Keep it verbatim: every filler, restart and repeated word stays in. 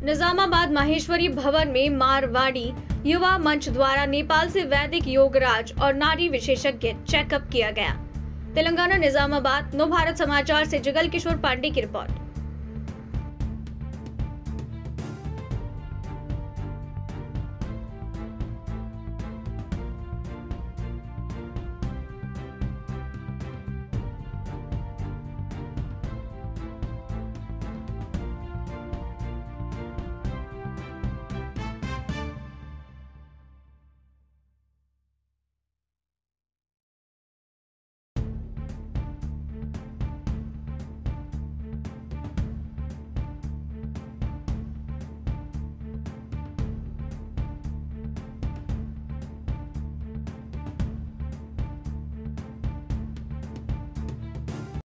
निजामाबाद माहेश्वरी भवन में मारवाड़ी युवा मंच द्वारा नेपाल से वैदिक योगराज और नारी विशेषज्ञ चेकअप किया गया। तेलंगाना निजामाबाद नव भारत समाचार से जुगल किशोर पांडे की रिपोर्ट।